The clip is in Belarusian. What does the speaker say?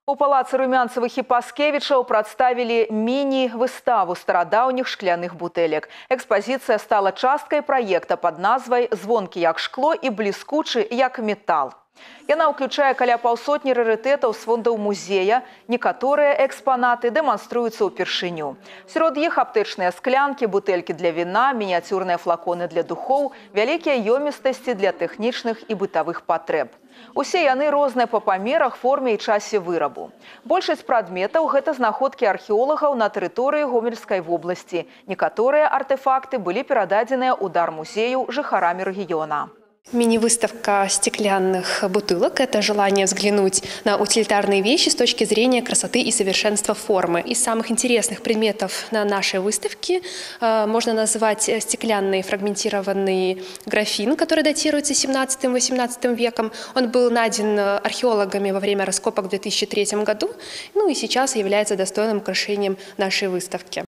У палацы Румянцевых і Паскевічаў прадставілі міні-выставу старадаўніх шкляных бутэлек. Экспазіцыя стала часткай праекта пад назвай «Звонкі як шкло і бліскучы як метал». Яна ўключае каля паўсотні рарытэтаў з фондаў музея. Некаторыя экспанаты дэманструюцца ўпершыню. Сярод іх аптэчныя склянкі, бутэлькі для віна, мініяцюрныя флаконы для духоў, вялікія ёмістасці для тэхнічных і бытавых патрэб. Усе яны розныя па памерах, форме і часе вырабу. Большасць прадметаў – гэта знаходкі археолагаў на тэрыторыі Гомельскай вобласці. Некаторыя артефакты былі перададзеныя ў дар музею жыхарамі рэгіёна. Мини-выставка стеклянных бутылок – это желание взглянуть на утилитарные вещи с точки зрения красоты и совершенства формы. Из самых интересных предметов на нашей выставке можно назвать стеклянный фрагментированный графин, который датируется 17-18 веком. Он был найден археологами во время раскопок в 2003 году, ну и сейчас является достойным украшением нашей выставки.